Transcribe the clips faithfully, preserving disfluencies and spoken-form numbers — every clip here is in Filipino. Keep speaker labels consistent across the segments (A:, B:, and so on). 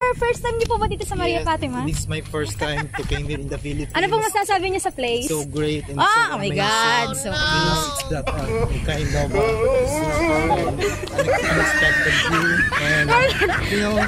A: First time niyo po ba dito sa Maria
B: Yes,
A: Fatima?
B: This is my first time to came here in the Philippines.
A: Ano pong masasabi niyo sa place?
B: So great and
A: oh,
B: so
A: oh my
B: amazing.
A: God, so
B: You know, it's that uh, kind of uh, unexpected view and you know.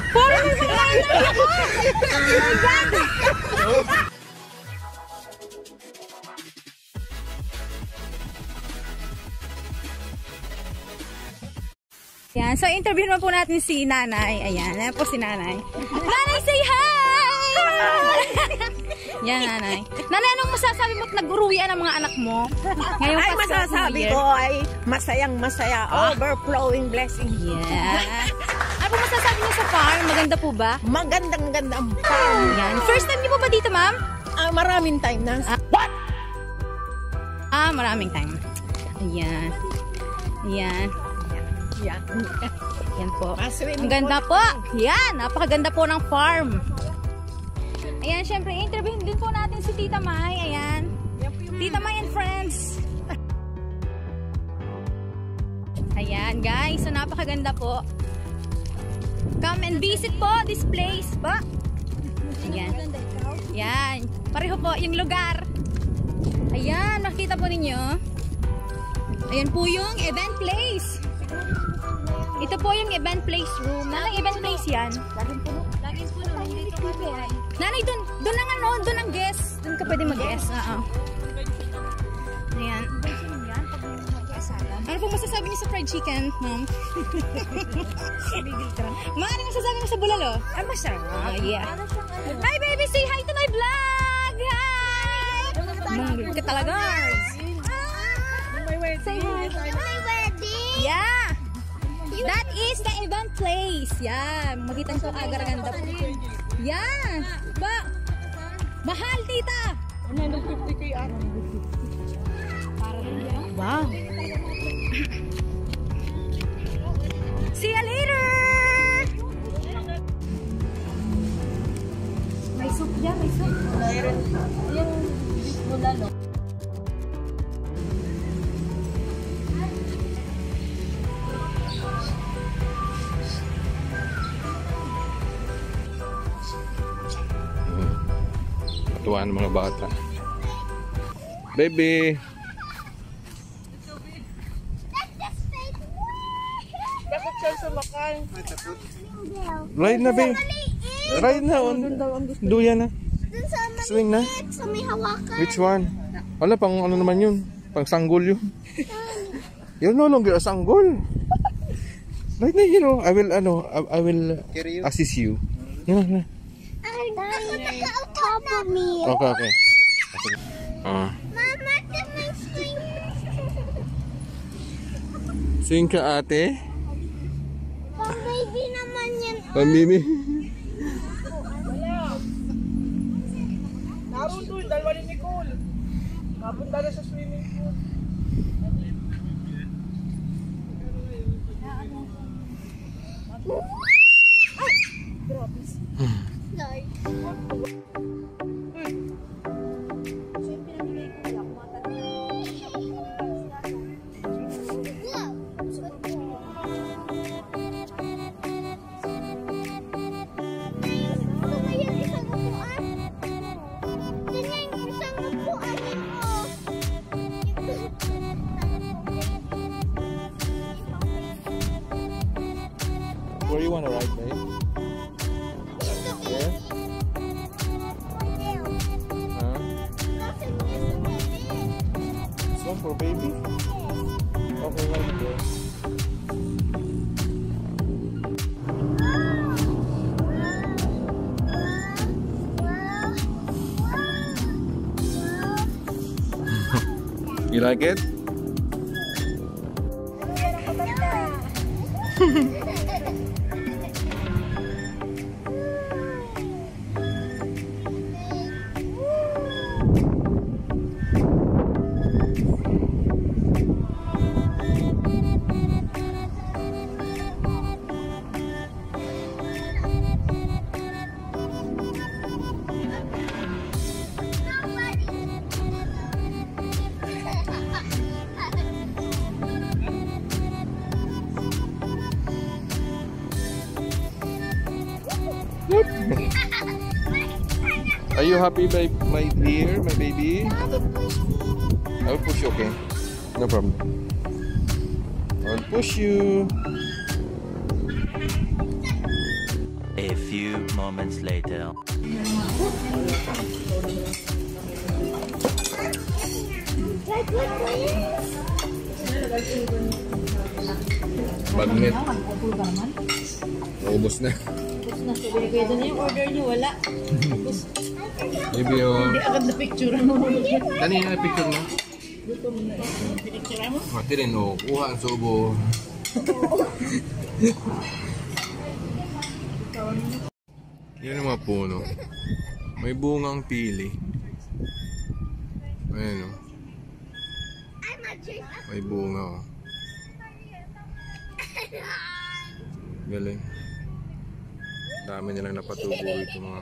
A: Yan, so interview naman po natin si Nanay. Ayan, ayan po si Nanay. Nanay, say hi! Yan, Nanay. Nanay, anong masasabi mo at nag-uruwian ang mga anak mo? Ngayong
C: ay, masasabi ko ay masayang masaya. Ah. Overflowing blessing.
A: Yeah. Ano po masasabi niyo sa farm? Maganda po ba?
C: Magandang ganda ang farm.
A: Yan. First time niyo po ba dito, ma'am?
C: Ah, maraming time na.
A: Ah.
C: What?
A: Ah, maraming time. Ayan. Ayan.
C: Yan.
A: Yan po. Ang ganda po. Yan. Napakaganda po ng farm. Ayan, syempre, interview din po natin si Tita May. Ayan. Tita May and friends. Ayan, guys. So, napakaganda po. Come and visit po this place po. Ayan. Ayan. Pareho po yung lugar. Ayan, nakita po ninyo. Ayan po yung event place. Ito po yung event place room. Nanay, event place yan. Laging puno. Laging puno. Hindi ito kami. Nanay, dun. Dun ang ano. Dun ang guest. Dun ka pwede mag-guest. Oo. Ayan. Ano po masasabi niyo sa fried chicken, ma'am? Ma, ano masasabi niyo sa bulalo?
C: Ay, masarap.
A: Oh, yeah. Hi, baby. Say hi to my vlog. Hi. Munggo ka talaga. Say hi.
D: My wedding.
A: Yeah. That is the event place. Yan. Makita nyo agar-ganda po. Yan. Ba? Mahal, tita.
C: one hundred fifty K ano?
A: Wow. See you later. May soup dyan, may soup. Yung bulalo.
E: Tuwan mga bata. Baby.
C: Bakit siya sumakay?
E: Ride na, babe. Ride na. On. Duya na.
D: Dun sa
E: Swing na.
D: maliit, sa may hawakan.
E: Which one? Wala, pang ano naman yun. Pang sanggol yun. You're no longer a sanggol. Ride na, you know. I will, ano, I, I will assist you. Yan na.
D: Ay, ako naka-top of me.
E: Okay, okay. Ah.
D: Mama, can I swing?
E: Swing ka, ate.
D: Pang baby naman yan.
E: Pamimi.
C: Naroon doon, dalawa ni Nicole. Napunta na sa swimming pool.
D: Lord.
E: Where you wanna ride, babe? Here? Huh? This one for baby? Okay, right there. You like it? Look. Are you happy, my, my dear, my baby? I will push you, okay? No problem. I'll push you.
F: A few moments later.
E: Magnet. Naubos na.
A: Kaya doon yung order niyo, wala.
E: Maybe oh.
A: Hindi agad na picture.
E: Kanina na picture mo? Mati rin oh. Kuha ang subo. Yan ang mga puno. May bungang pili. Ayan oh. May bunga oh. Galing. Dami nilang napatubo ito mga.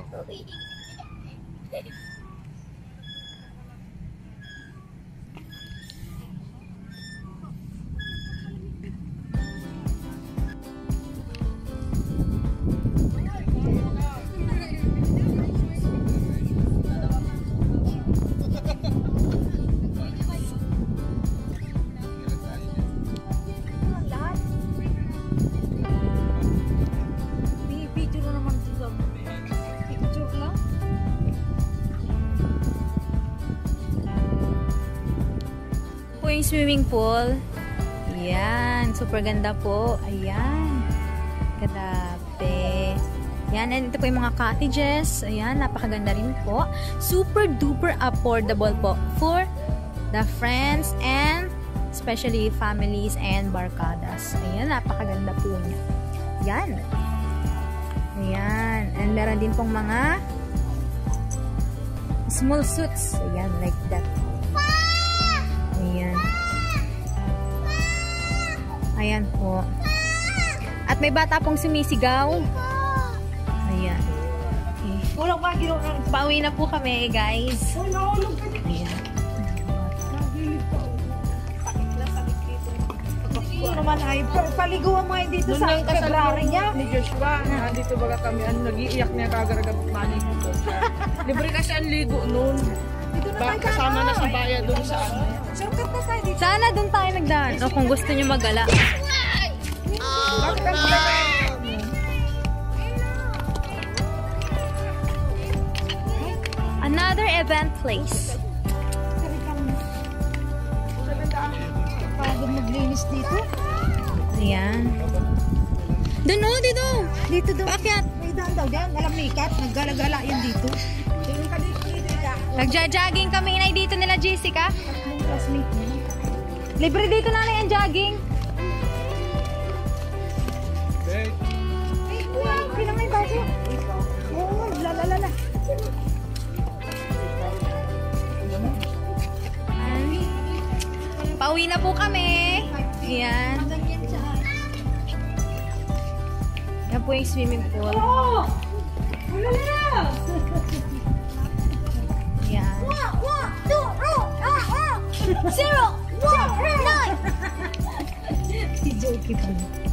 A: Po yung swimming pool. Ayan, super ganda po. Ayan. Grabe. Ayan, and ito po yung mga cottages. Ayan, napakaganda rin po. Super duper affordable po for the friends and especially families and barkadas. Ayan, napakaganda po niya. Ayan. Ayan. And meron din pong mga small suits. Ayan, like that. Ayan. Ayan po. At may bata pong sumisigaw. Ayan. Okay. Pauwi na po kami, guys. Ayan.
C: Ito naman ay paliguan mo ay dito sa February niya.
G: Ni Joshua, nandito baga kami, ano, nag-iiyak niya kagaragat money ko siya. Libre kasi ang ligo noon. Ba, kasama na sa bayan doon sa ano.
C: Shortcut na tayo dito.
A: Sana dun tayo nagdaan. O kung gusto nyo magala. Another event place.
C: Pagod maglinis dito.
A: Ayan. Dun o, dito. Dito daw. Paakyat.
C: May daan daw dyan. Alam ni Kat, naggala-gala yan dito.
A: Nagja-jogging kami inay dito nila Jessica.
C: Yung classmate niya.
A: Libre dito nanay ang jogging.
C: Ay, wow, pinamay baso. Oo, lalalala.
A: Pauwi na po kami. Ayan. Yan po yung swimming pool. Ayan.
D: One, two, oh, oh, oh. Zero, one, nine.
C: Si Jokey pala.